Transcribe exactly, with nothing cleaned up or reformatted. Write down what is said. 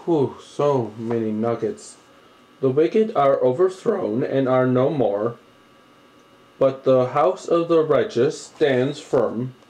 Whew, so many nuggets. The wicked are overthrown and are no more, but the house of the righteous stands firm.